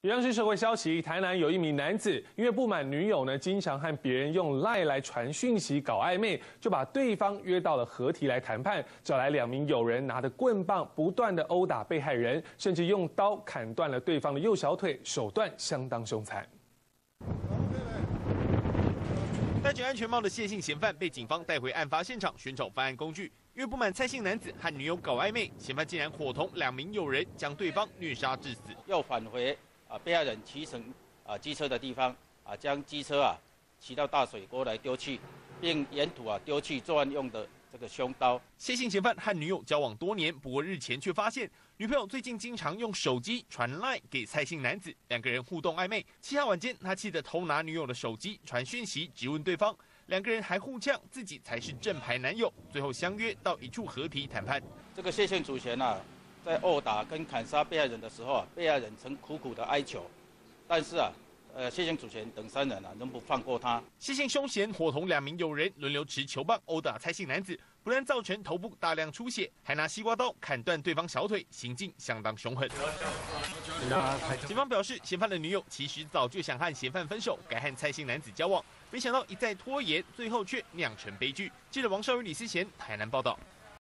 央视社会消息，台南有一名男子因为不满女友呢经常和别人用 LINE 来传讯息搞暧昧，就把对方约到了合体来谈判，找来2名友人拿着棍棒不断的殴打被害人，甚至用刀砍断了对方的右小腿，手段相当凶残。 戴着安全帽的谢姓嫌犯被警方带回案发现场寻找犯案工具，因为不满蔡姓男子和女友搞暧昧，嫌犯竟然伙同2名友人将对方虐杀致死， 又返回被害人骑乘机车的地方将机车骑到大水沟来丢弃，并沿途丢弃作案用的这个凶刀。 谢姓嫌犯和女友交往多年，不过日前却发现女朋友最近经常用手机传 LINE 给蔡姓男子，2个人互动暧昧。7号晚间，他气得偷拿女友的手机传讯息质问对方，2个人还互呛自己才是正牌男友，最后相约到一处合体谈判。 这个谢姓主嫌在殴打跟砍杀被害人的时候被害人曾苦苦的哀求，但是谢姓主嫌等3人仍不放过他。 谢姓凶嫌伙同2名友人轮流持球棒殴打蔡姓男子，不但造成头部大量出血，还拿西瓜刀砍断对方小腿，行径相当凶狠。警方表示，嫌犯的女友其实早就想和嫌犯分手，改和蔡姓男子交往，没想到一再拖延，最后却酿成悲剧。记者王少宇、李思贤台南报道。